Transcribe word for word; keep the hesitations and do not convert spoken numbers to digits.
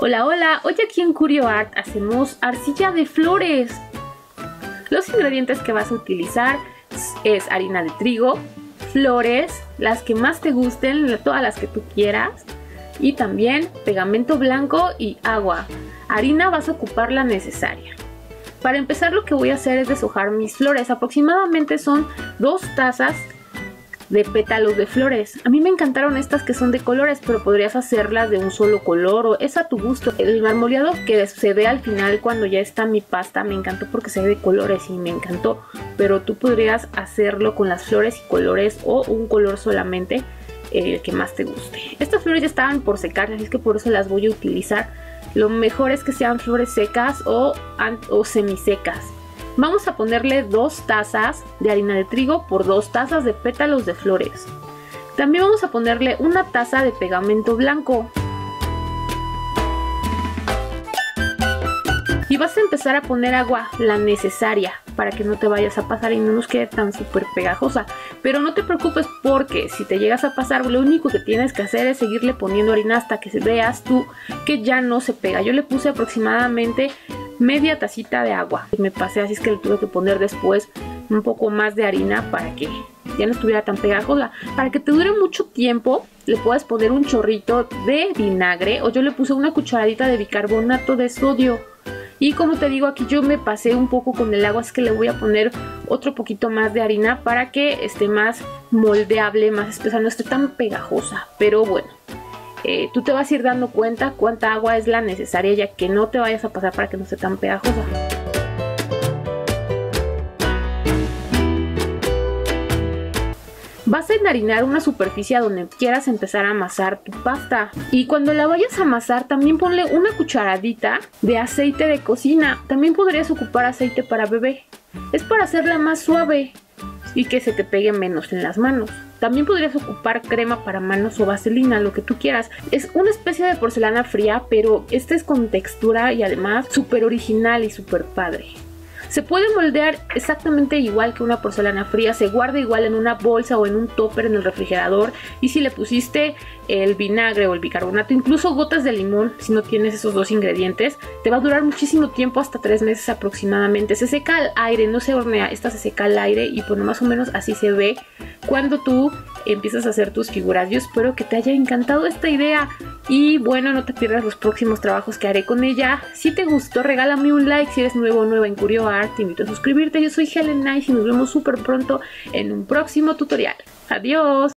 Hola, hola, hoy aquí en Curio Art hacemos arcilla de flores. Los ingredientes que vas a utilizar es harina de trigo, flores, las que más te gusten, todas las que tú quieras, y también pegamento blanco y agua. Harina vas a ocupar la necesaria. Para empezar, lo que voy a hacer es deshojar mis flores. Aproximadamente son dos tazas de pétalos de flores. A mí me encantaron estas que son de colores, pero podrías hacerlas de un solo color o es a tu gusto. El marmoleado que se ve al final cuando ya está mi pasta me encantó porque se ve de colores y me encantó, pero tú podrías hacerlo con las flores y colores o un color solamente, el que más te guste. Estas flores ya estaban por secar, así que por eso las voy a utilizar. Lo mejor es que sean flores secas o, o semisecas. Vamos a ponerle dos tazas de harina de trigo por dos tazas de pétalos de flores. También vamos a ponerle una taza de pegamento blanco. Y vas a empezar a poner agua, la necesaria, para que no te vayas a pasar y no nos quede tan súper pegajosa. Pero no te preocupes porque si te llegas a pasar, lo único que tienes que hacer es seguirle poniendo harina hasta que veas tú que ya no se pega. Yo le puse aproximadamente media tacita de agua. Me pasé, así es que le tuve que poner después un poco más de harina para que ya no estuviera tan pegajosa. Para que te dure mucho tiempo, le puedes poner un chorrito de vinagre o yo le puse una cucharadita de bicarbonato de sodio. Y como te digo, aquí yo me pasé un poco con el agua, es que le voy a poner otro poquito más de harina para que esté más moldeable, más espesa, no esté tan pegajosa. Pero bueno, eh, tú te vas a ir dando cuenta cuánta agua es la necesaria, ya que no te vayas a pasar para que no esté tan pegajosa. Vas a enharinar una superficie donde quieras empezar a amasar tu pasta. Y cuando la vayas a amasar, también ponle una cucharadita de aceite de cocina. También podrías ocupar aceite para bebé. Es para hacerla más suave y que se te pegue menos en las manos. También podrías ocupar crema para manos o vaselina, lo que tú quieras. Es una especie de porcelana fría, pero este es con textura y además súper original y súper padre. Se puede moldear exactamente igual que una porcelana fría, se guarda igual en una bolsa o en un topper en el refrigerador, y si le pusiste el vinagre o el bicarbonato, incluso gotas de limón, si no tienes esos dos ingredientes, te va a durar muchísimo tiempo, hasta tres meses aproximadamente. Se seca al aire, no se hornea, esta se seca al aire y bueno, más o menos así se ve cuando tú empiezas a hacer tus figuras. Yo espero que te haya encantado esta idea y bueno, no te pierdas los próximos trabajos que haré con ella. Si te gustó, regálame un like. Si eres nuevo o nueva en Curio Art, te invito a suscribirte. Yo soy Helen Nice y nos vemos súper pronto en un próximo tutorial. Adiós.